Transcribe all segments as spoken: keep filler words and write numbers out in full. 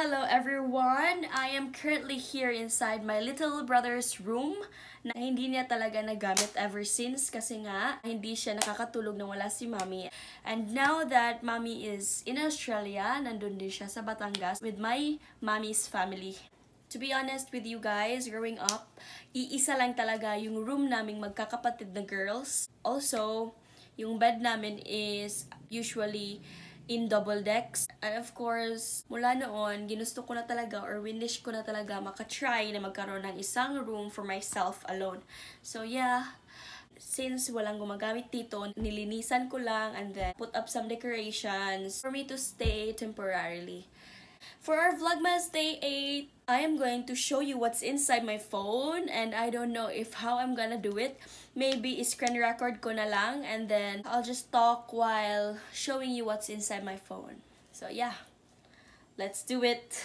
Hello everyone! I am currently here inside my little brother's room na hindi niya talaga nagamit ever since kasi nga hindi siya nakakatulog nang wala si mommy. And now that mommy is in Australia, nandun din siya sa Batangas with my mommy's family. To be honest with you guys, growing up, iisa lang talaga yung room naming magkakapatid na girls. Also, yung bed namin is usually in double decks. And of course, mula noon, ginusto ko na talaga or winish ko na talaga makatry na magkaroon ng isang room for myself alone. So yeah, since walang gumagamit dito, nilinisan ko lang and then put up some decorations for me to stay temporarily. For our Vlogmas Day eight, I am going to show you what's inside my phone and I don't know if how I'm gonna do it. Maybe screen record ko na lang and then I'll just talk while showing you what's inside my phone. So yeah, let's do it.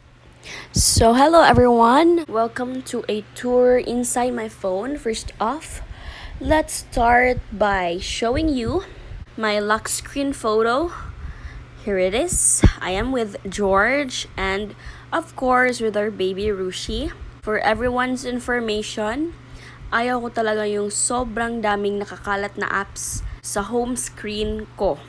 So hello everyone, welcome to a tour inside my phone. First off, let's start by showing you my lock screen photo. Here it is. I am with George and of course with our baby Rushi. For everyone's information, ayaw ko talaga yung sobrang daming nakakalat na apps sa home screen ko.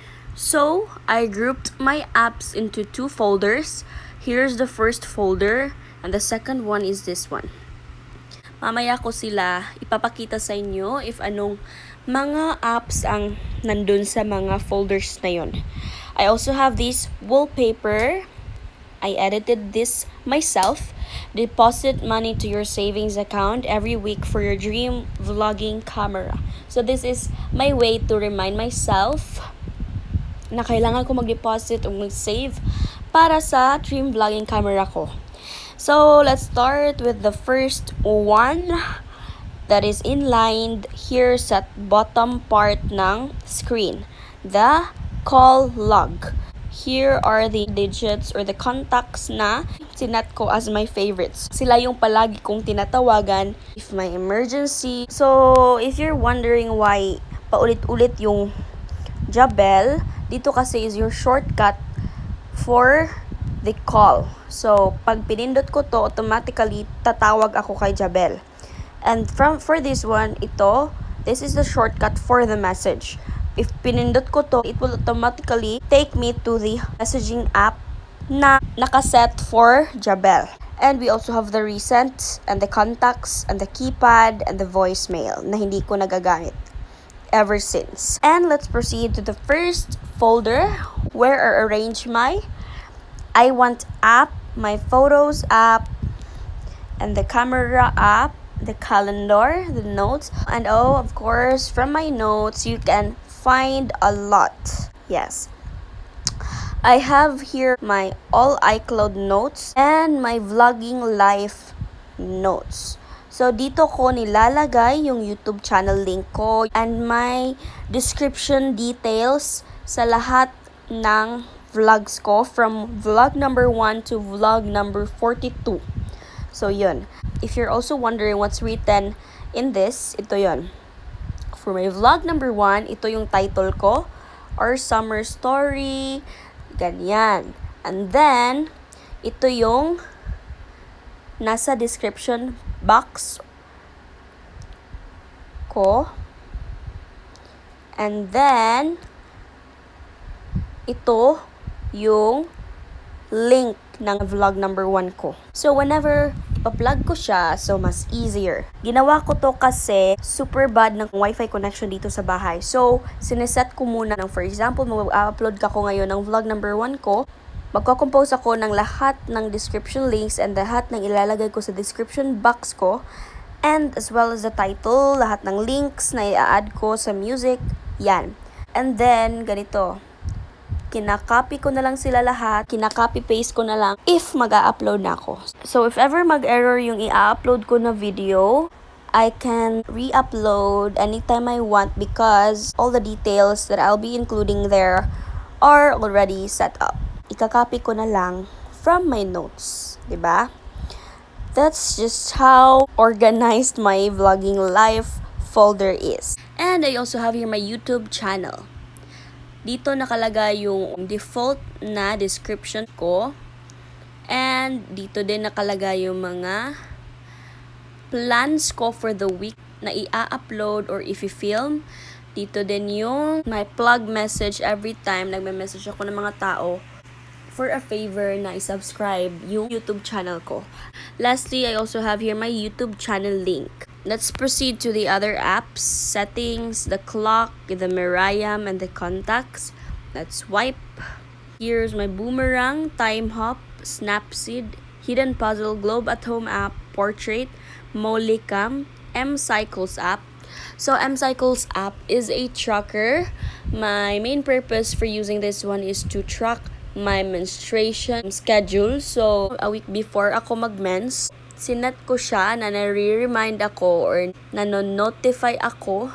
So, I grouped my apps into two folders. Here's the first folder and the second one is this one. Mamaya ko sila ipapakita sa inyo if anong mga apps ang nandun sa mga folders na yon. I also have this wallpaper. I edited this myself. Deposit money to your savings account every week for your dream vlogging camera. So this is my way to remind myself na kailangan ko mag-deposit o mag-save para sa dream vlogging camera ko. So let's start with the first one that is inlined here sa bottom part ng screen. The call log. Here are the digits or the contacts na sinat ko as my favorites. Sila yung palagi kong tinatawagan if may emergency. So, if you're wondering why paulit-ulit yung Jabel, dito kasi is your shortcut for the call. So, pag pinindot ko to, automatically tatawag ako kay Jabel. And from for this one, ito, this is the shortcut for the message. If pinindot ko to, it will automatically take me to the messaging app na nakaset for Jabel. And we also have the recent and the contacts and the keypad and the voicemail na hindi ko nagagamit ever since. And let's proceed to the first folder where I arrange my I Want app, my Photos app, and the Camera app, the calendar, the notes, and oh, of course, from my notes, you can find a lot. Yes. I have here my all iCloud notes and my vlogging life notes. So, dito ko nilalagay yung YouTube channel link ko and my description details sa lahat ng vlogs ko from vlog number one to vlog number forty-two. So, yun. If you're also wondering what's written in this, ito yun. For my vlog number one, ito yung title ko, Our Summer Story, ganyan. And then, ito yung nasa description box ko. And then, ito yung link ng vlog number one ko. So, whenever pa-plug ko siya, so mas easier. Ginawa ko to kasi super bad ng wifi connection dito sa bahay. So, sineset ko muna ng, for example, mag-upload ka ko ngayon ng vlog number one ko, magko-compose ako ng lahat ng description links and lahat ng ilalagay ko sa description box ko, and as well as the title, lahat ng links na i-add ko sa music, yan. And then, ganito. Kinakopy ko na lang sila lahat, kinakopy paste ko na lang if mag-a-upload na ako. So if ever mag-error yung i-upload ko na video, I can re-upload anytime I want because all the details that I'll be including there are already set up. Ikakopy ko na lang from my notes, diba? That's just how organized my vlogging life folder is. And I also have here my YouTube channel. Dito nakalagay yung default na description ko And dito din nakalagay yung mga plans ko for the week na i-upload or if i-film. Dito din yung my plug message every time nagme-message ako ng mga tao for a favor na i-subscribe yung YouTube channel ko. Lastly, I also have here my YouTube channel link. Let's proceed to the other apps, settings, the clock, the Miriam, and the contacts. Let's swipe. Here's my Boomerang, Time Hop, Snapseed, Hidden Puzzle, Globe at Home app, Portrait, Molicam, M-Cycles app. So M-Cycles app is a tracker. My main purpose for using this one is to track my menstruation schedule. So a week before ako mag-mens, sinet ko siya na nare-remind ako or nano-notify ako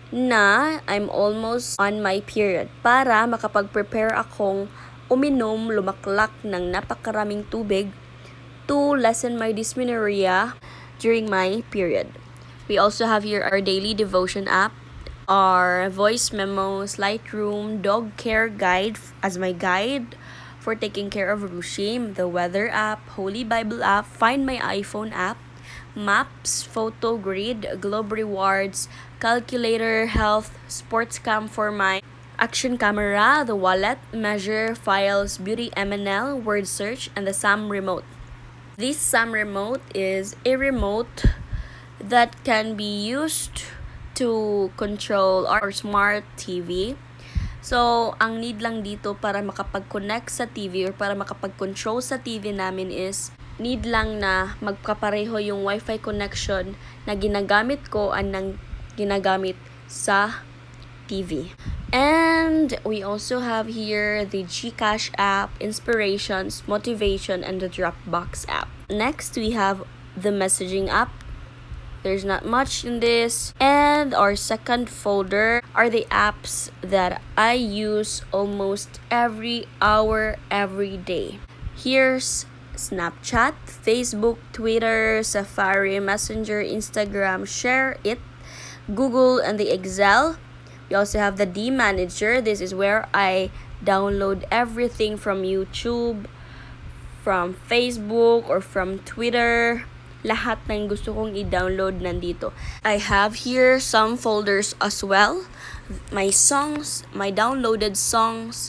na I'm almost on my period para makapag-prepare akong uminom, lumaklak ng napakaraming tubig to lessen my dysmenorrhea during my period. We also have here our daily devotion app, our voice memos, Lightroom, dog care guide as my guide for taking care of Rushim, the weather app, Holy Bible app, Find My iPhone app, Maps, Photo Grid, Globe Rewards, Calculator, Health, Sports Cam for my action camera, the wallet, Measure, Files, Beauty M N L, Word Search, and the Sam Remote. This Sam Remote is a remote that can be used to control our smart T V. So, ang need lang dito para makapag-connect sa T V or para makapag-control sa T V namin is need lang na magkapareho yung Wi-Fi connection na ginagamit ko at nang ginagamit sa T V. And we also have here the Gcash app, Inspirations, Motivation, and the Dropbox app. Next, we have the messaging app. There's not much in this. And our second folder are the apps that I use almost every hour, every day. Here's Snapchat, Facebook, Twitter, Safari, Messenger, Instagram, Share It, Google, and the Excel. We also have the D Manager. This is where I download everything from YouTube, from Facebook, or from Twitter. Lahat ng gusto kong i-download nandito. I have here some folders as well. My songs, my downloaded songs.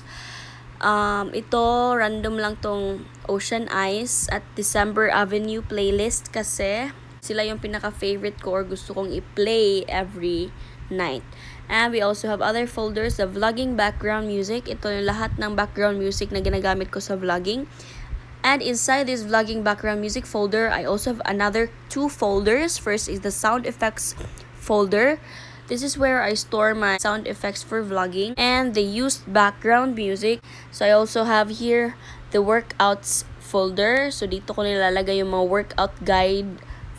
Um, ito, random lang tong Ocean Eyes at December Avenue playlist kasi sila yung pinaka-favorite ko or gusto kong i-play every night. And we also have other folders, the vlogging background music. Ito yung lahat ng background music na ginagamit ko sa vlogging. And inside this vlogging background music folder, I also have another two folders. First is the sound effects folder. This is where I store my sound effects for vlogging and the used background music. So I also have here the workouts folder. So dito ko nilalagay yung mga workout guide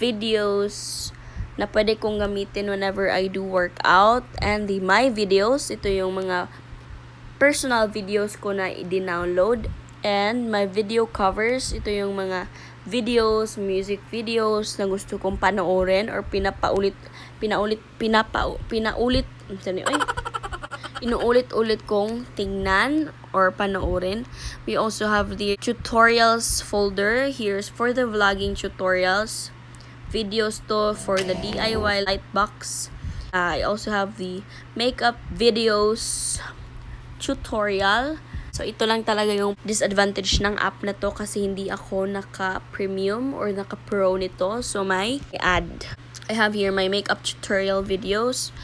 videos na pwede kong gamitin whenever I do workout. And the my videos, ito yung mga personal videos ko na i-download. And my video covers, ito yung mga videos, music videos na gusto kong panoorin or pinapaulit, pinaulit, pinapa, pinaulit, ay, inuulit-ulit kong tingnan or panoorin. We also have the tutorials folder. Here's for the vlogging tutorials. Videos to for the D I Y light box. Uh, I also have the makeup videos tutorial. So, ito lang talaga yung disadvantage ng app na to kasi hindi ako naka-premium or naka-pro nito. So, may ad. I have here my makeup tutorial videos,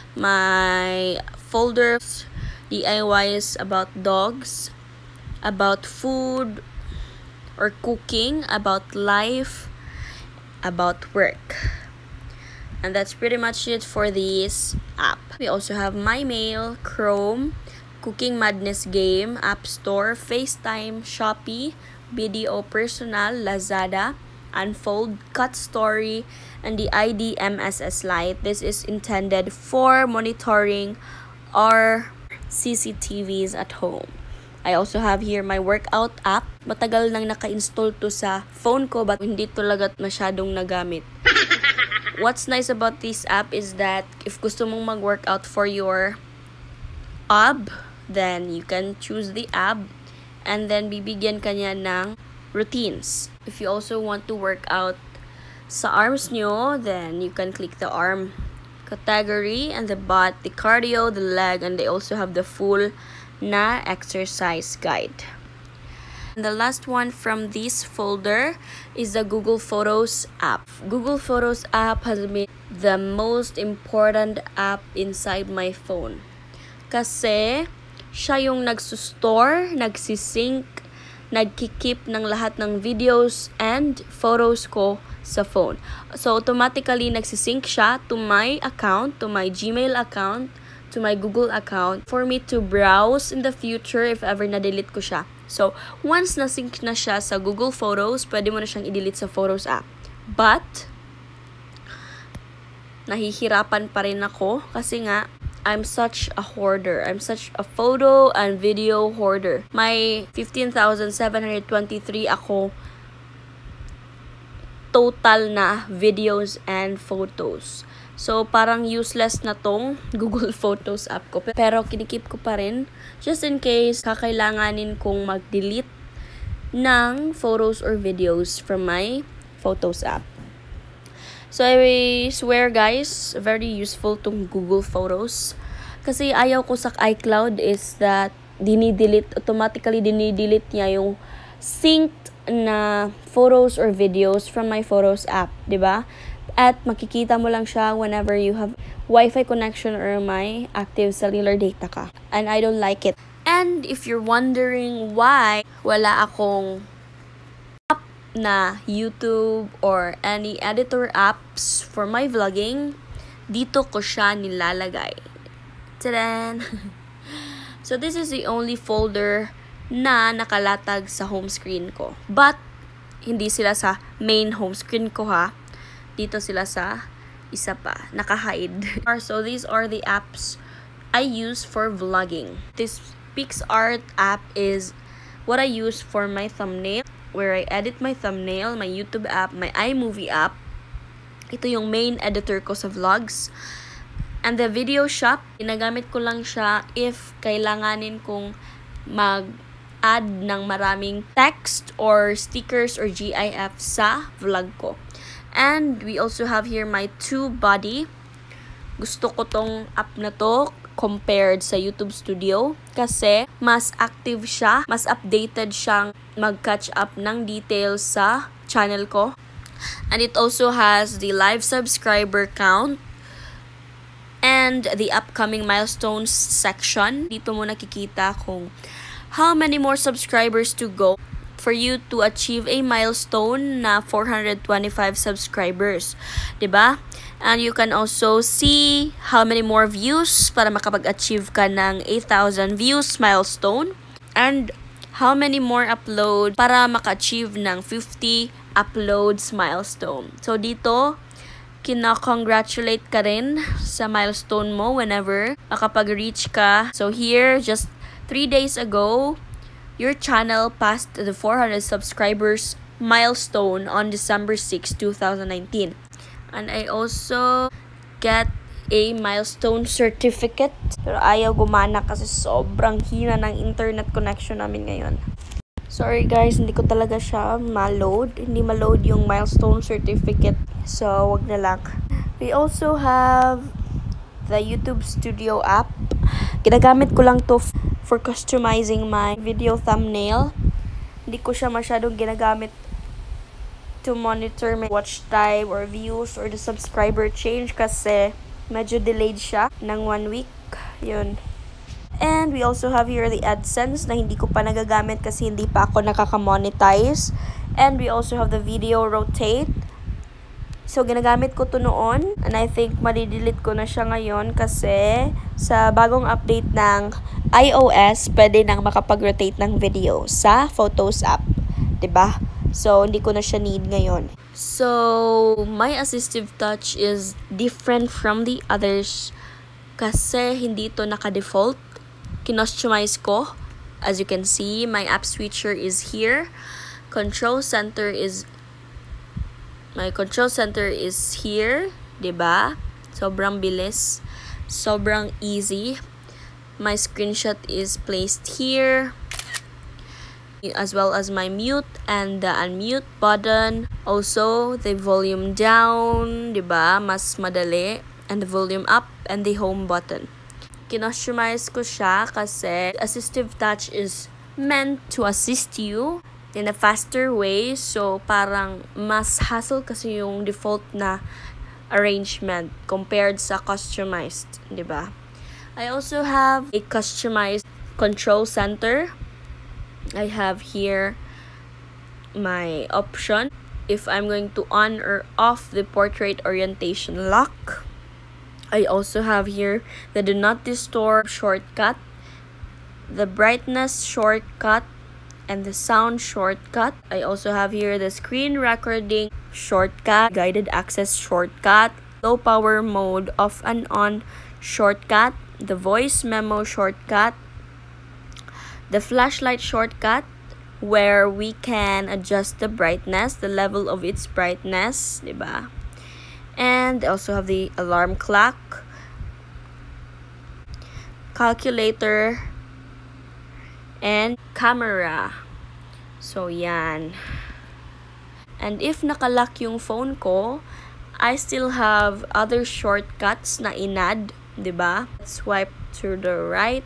my folders, D I Ys about dogs, about food or cooking, about life, about work. And that's pretty much it for this app. We also have My Mail, Chrome, Cooking Madness Game, App Store, FaceTime, Shopee, B D O Personal, Lazada, Unfold, Cut Story, and the I D M S S Lite. This is intended for monitoring our C C T Vs at home. I also have here my workout app. Matagal nang naka-install to sa phone ko but hindi talaga masyadong nagamit. What's nice about this app is that if gusto mong mag-workout for your ab, then you can choose the ab and then bibigyan ka niya ng routines. If you also want to work out sa arms nyo, then you can click the arm category, and the butt, the cardio, the leg, and they also have the full na exercise guide. And the last one from this folder is the Google Photos app. Google Photos app has been the most important app inside my phone. Kasi siya yung nagsusstore, nagsisync, nagkikip ng lahat ng videos and photos ko sa phone. So, automatically nagsisync siya to my account, to my Gmail account, to my Google account for me to browse in the future if ever na-delete ko siya. So, once na-sync na siya sa Google Photos, pwede mo na siyang i-delete sa Photos app. But, nahihirapan pa rin ako kasi nga, I'm such a hoarder. I'm such a photo and video hoarder. My fifteen thousand seven hundred twenty-three ako total na videos and photos. So, parang useless na tong Google Photos app ko. Pero, kinikip ko pa rin just in case kakailanganin kong mag-delete ng photos or videos from my Photos app. So, I swear guys, very useful tong Google Photos. Kasi ayaw ko sa iCloud is that dinidelete, automatically dinidelete niya yung synced na photos or videos from my Photos app, di ba? At makikita mo lang siya whenever you have Wi-Fi connection or may active cellular data ka. And I don't like it. And if you're wondering why wala akong app na YouTube or any editor apps for my vlogging, dito ko siya nilalagay. Tadaan! So this is the only folder na nakalatag sa home screen ko. But, hindi sila sa main home screen ko ha. Dito sila sa isa pa. Naka-hide. So, these are the apps I use for vlogging. This PixArt app is what I use for my thumbnail. Where I edit my thumbnail, my YouTube app, my iMovie app. Ito yung main editor ko sa vlogs. And the Video Shop, ginagamit ko lang siya if kailanganin kong mag add ng maraming text or stickers or GIF sa vlog ko. And we also have here my TubeBuddy. Gusto ko tong app na to compared sa YouTube Studio kasi mas active siya, mas updated siyang mag-catch up ng details sa channel ko. And it also has the live subscriber count and the upcoming milestones section. Dito mo nakikita kung how many more subscribers to go for you to achieve a milestone na four hundred twenty-five subscribers. Diba? And you can also see how many more views para makapag-achieve ka ng eight thousand views milestone. And how many more upload para maka-achieve ng fifty uploads milestone. So, dito, kina-congratulate ka rin sa milestone mo whenever makapag-reach ka. So, here, just three days ago, your channel passed the four hundred subscribers milestone on December sixth, two thousand nineteen. And I also get a milestone certificate. Pero ayaw gumana kasi sobrang hina ng internet connection namin ngayon. Sorry guys, hindi ko talaga siya ma-load. Hindi ma-load yung milestone certificate. So, wag na lang. We also have the YouTube Studio app. Ginagamit ko lang to for customizing my video thumbnail. Hindi ko siya masyadong ginagamit to monitor my watch time or views or the subscriber change kasi medyo delayed siya ng one week. Yun. And we also have here the AdSense na hindi ko pa nagagamit kasi hindi pa ako nakaka-monetize. And we also have the Video Rotate. So, ginagamit ko to noon. And I think madidelete ko na siya ngayon kasi sa bagong update ng iOS, pwede nang makapag-rotate ng video sa Photos app. Diba? So, hindi ko na siya need ngayon. So, my assistive touch is different from the others kasi hindi ito naka-default. Kinostumize ko. As you can see, my app switcher is here. Control center is My control center is here, 'di ba? Sobrang bilis, sobrang easy. My screenshot is placed here. as well as my mute and the unmute button. Also, the volume down, diba? Mas madali. And the volume up and the home button. Kinostumize ko siya kasi assistive touch is meant to assist you in a faster way. So, parang mas hassle kasi yung default na arrangement compared sa customized, diba? I also have a customized control center. I have here my option if I'm going to on or off the portrait orientation lock. I also have here the do not disturb shortcut, the brightness shortcut, and the sound shortcut. I also have here the screen recording shortcut, guided access shortcut, low power mode off and on shortcut, the voice memo shortcut, the flashlight shortcut, where we can adjust the brightness, the level of its brightness, diba? And I also have the alarm clock, calculator, and camera. So, yan. And if nakalock yung phone ko, I still have other shortcuts na inad, diba? Swipe to the right.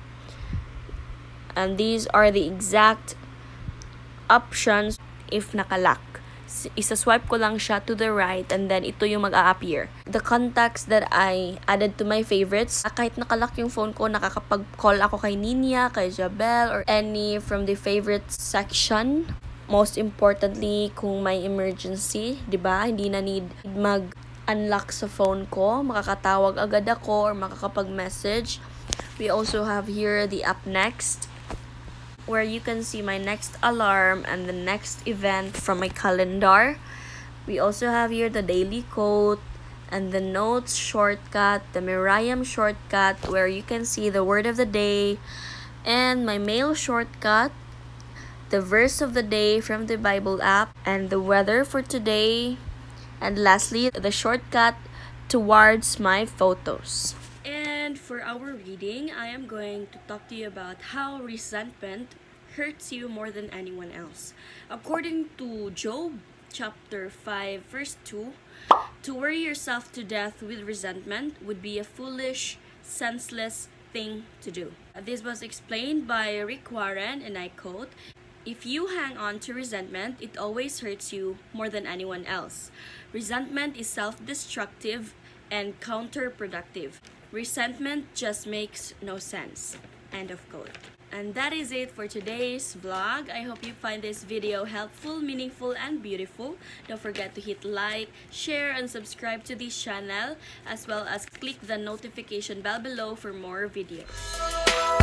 And these are the exact options if nakalock. Isa-swipe ko lang siya to the right and then ito yung mag-a-appear. The contacts that I added to my favorites, kahit nakalock yung phone ko, nakakapag-call ako kay Ninya, kay Jabel, or any from the favorites section. Most importantly, kung may emergency, diba? Hindi na need mag-unlock sa phone ko. Makakatawag agad ako or makakapag-message. We also have here the Up Next, where you can see my next alarm and the next event from my calendar. We also have here the daily quote and the notes shortcut, the Miriam shortcut, where you can see the word of the day, and my mail shortcut, the verse of the day from the Bible app, and the weather for today, and lastly, the shortcut towards my photos. And for our reading, I am going to talk to you about how resentment hurts you more than anyone else. According to Job chapter five verse two, to worry yourself to death with resentment would be a foolish, senseless thing to do. This was explained by Rick Warren, and I quote, "If you hang on to resentment, it always hurts you more than anyone else. Resentment is self-destructive and counterproductive. Resentment just makes no sense." End of quote. And that is it for today's vlog. I hope you find this video helpful, meaningful, and beautiful. Don't forget to hit like, share, and subscribe to this channel, as well as click the notification bell below for more videos.